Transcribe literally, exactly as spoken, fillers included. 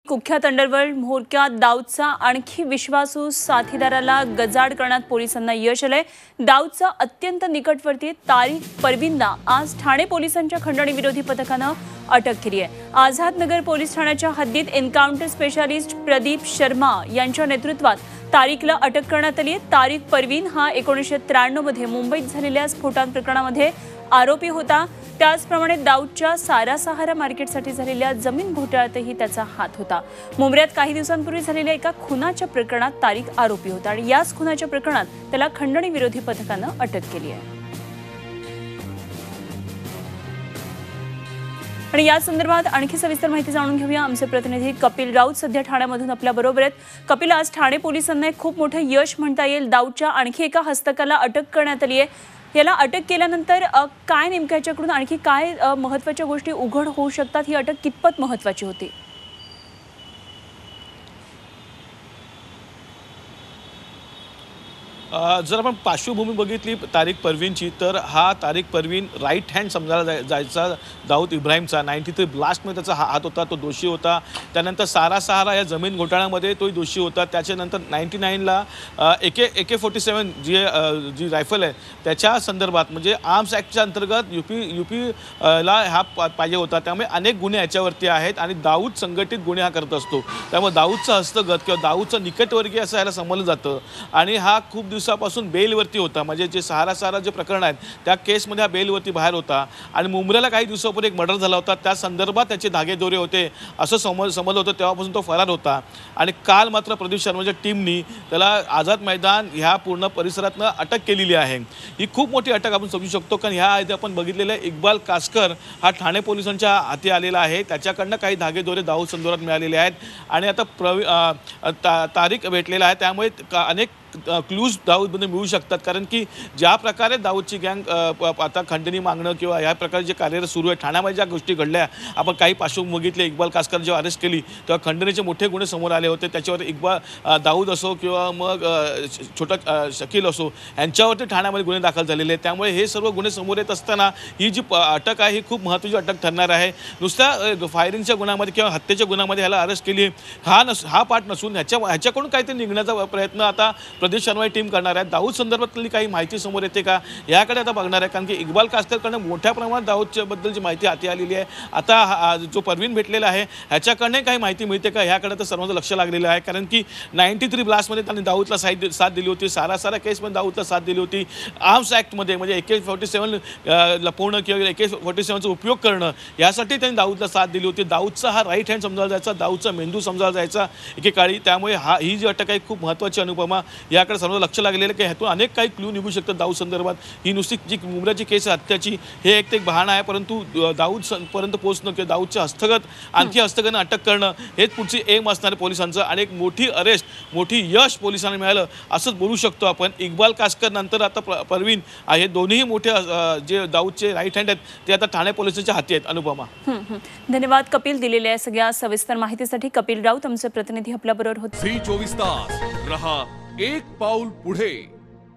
कुख्यात अंडरवर्ल्ड म्होरक्या दाऊदचा आणखी विश्वासू साथीदाराला गजाड करण्यात पोलिसांना यश आलंय। दाऊदचा अत्यंत निकटवर्ती तारिक परवीनला आज ठाणे पोलिसांच्या खंडणी विरोधी पथकानं अटक केली आहे। आझाद नगर पोलीस ठाण्याच्या हद्दीत एन्काउंटर स्पेशालिस्ट प्रदीप शर्मा यांच्या नेतृत्वात तारिकला अटक करण्यात आली आहे। तारिक परवीन हा एकोणीसशे त्र्याण्णव मध्ये मुंबईत झालेल्या स्फोटांप्रकरणामध्ये आरोपी होता। त्याचप्रमाणे दाऊदच्या सारा सहारा मार्केटसाठी झालेल्या जमीन घोटाळ्यातही त्याचा हात होता। मुंबईत काही दिवसांपूर्वी झालेल्या एका खुनाच्या प्रकरणात तारिक आरोपी होता आणि याच खुनाच्या प्रकरणात त्याला खंडणी विरोधी पथकानं अटक केली आहे। आणि या संदर्भात आणखी सविस्तर माहिती जाणून घेऊया। आमचे प्रतिनिधी कपिल राऊत सध्या ठाण्यामधून आपल्या बरोबर आहेत। कपिल, आज ठाणे पोलिसांना एक खूप मोठं यश म्हणता येईल। दाऊदच्या आणखी एका हस्तकाला अटक करण्यात आली आहे। याला अटक केल्यानंतर काय नेमकं याच्याकडून आणखी काय महत्त्वाच्या गोष्टी उघड होऊ शकतात? ही अटक कितपत महत्त्वाची होती? जर आपण पार्श्वभूमी बघितली तारिक परवीनची, तर हा तारिक परवीन राईट हँड समजायला जाय जायचा दाऊद इब्राहिमचा। नाईन्टी थ्री ब्लास्टमध्ये त्याचा हात होता, तो दोषी होता। त्यानंतर सारा सहारा या जमीन घोटाळ्यामध्ये तोही दोषी होता। त्याच्यानंतर नाईन्टी नाईनला एके एके फोर्टी सेवन जी जी रायफल आहे त्याच्या संदर्भात म्हणजे आर्म्स ॲक्टच्या अंतर्गत यू पी यू पी ला हा पाहिजे होता। त्यामुळे अनेक गुन्हे याच्यावरती आहेत आणि दाऊद संघटित गुन्हे हा करत असतो। त्यामुळे दाऊदचा हस्तगत किंवा दाऊदचं निकटवर्गीय असं याला समजलं जातं आणि हा खूप दिवसापासून बेलवरती होता। म्हणजे जे सहारा सहारा जे प्रकरण आहेत त्या केसमध्ये हा बेलवरती बाहेर होता आणि मुंबईला काही दिवसापूर्वी एक मर्डर झाला होता, त्या संदर्भात त्याचे धागेदोरे होते असं समज समजलं होतं। तेव्हापासून तो फरार होता आणि काल मात्र प्रदीप शर्माच्या टीमनी त्याला आझाद मैदान ह्या पूर्ण परिसरातनं अटक केलेली आहे। ही खूप मोठी अटक आपण समजू शकतो, कारण ह्या आधी आपण बघितलेला इक्बाल कासकर हा ठाणे पोलिसांच्या हाती आलेला आहे। त्याच्याकडनं काही धागेदोरे दाऊद संदर्भात मिळालेले आहेत आणि आता प्रवी तारिक भेटलेला आहे। त्यामुळे अनेक क्लूज दाऊदमध्ये मिळू शकतात, कारण की ज्या प्रकारे दाऊदची गँग आता खंडणी मागणं किंवा या प्रकारे जे कार्यरत सुरू आहे ठाण्यामध्ये ज्या गोष्टी घडल्या, आपण काही पार्श्वभूमी बघितले। इक्बाल कासकर जेव्हा अरेस्ट केली तेव्हा खंडणीचे मोठे गुन्हे समोर आले होते। त्याच्यावर इक्बाल दाऊद असो किंवा मग छोटा शकील असो यांच्यावरती ठाण्यामध्ये गुन्हे दाखल झालेले आहेत। त्यामुळे हे सर्व गुन्हे समोर येत असताना ही जी अटक आहे ही खूप महत्त्वाची अटक ठरणार आहे। नुसत्या फायरिंगच्या गुन्ह्यामध्ये किंवा हत्येच्या गुन्ह्यामध्ये ह्याला अरेस्ट केली हा नस हा पाठ नसून ह्याच्या ह्याच्याकडून काहीतरी निघण्याचा प्रयत्न आता प्रदीप शर्मा टीम करणार आहे। दाऊद संदर्भातली काही माहिती समोर येते का याकडे आता बघणार आहे, कारण की इक्बाल कासकरकडनं मोठ्या प्रमाणात दाऊदच्या बद्दलची माहिती हाती आलेली आहे। आता जो परवीन भेटलेला आहे ह्याच्याकडनं काही माहिती मिळते का ह्याकडे तर सर्वांचं लक्ष लागलेलं आहे, कारण की नाईन्टी थ्री ब्लास्टमध्ये त्यांनी दाऊदला साथ साथ दिली होती। सारा सारा केसमध्ये दाऊदला साथ दिली होती। आर्म्स ॲक्टमध्ये म्हणजे एके फोर्टी सेवन लपवणं किंवा एके फोर्टी सेवनचा उपयोग करणं यासाठी त्यांनी दाऊदला साथ दिली होती। दाऊदचा हा राईट हँड समजायला जायचा, दाऊदचा मेंदू समजायला जायचा एकेकाळी। त्यामुळे हा ही जी अटक आहे खूप महत्त्वाची अनुपमा, याकडे सर्व लक्ष लागलेलं की ह्यातून अनेक काही क्लू निघू शकतात दाऊद संदर्भात। ही नुसती जी मुंबईची केस आहे हत्याची हे एक ते बहाणा आहे, परंतु दाऊद पर्यंत पोहोचणं किंवा दाऊदच्या हस्तगत आणखी हस्तगत अटक करणं हेच पुढची एम असणार आहे पोलिसांचं आणि एक मोठी अरेस्ट मोठी यश पोलिसांना मिळालं असंच बोलू शकतो आपण। इक्बाल कासकर नंतर आता परवीन हे दोन्ही मोठे जे दाऊदचे राईट हँड आहेत ते आता ठाणे पोलिसांच्या हाती आहेत। अनुपमा, धन्यवाद कपिल, दिलेल्या सगळ्या सविस्तर माहितीसाठी। कपिल राऊत आमचे प्रतिनिधी आपल्याबरोबर होते। फ्री चोवीस तास रहा एक पाऊल पुढे।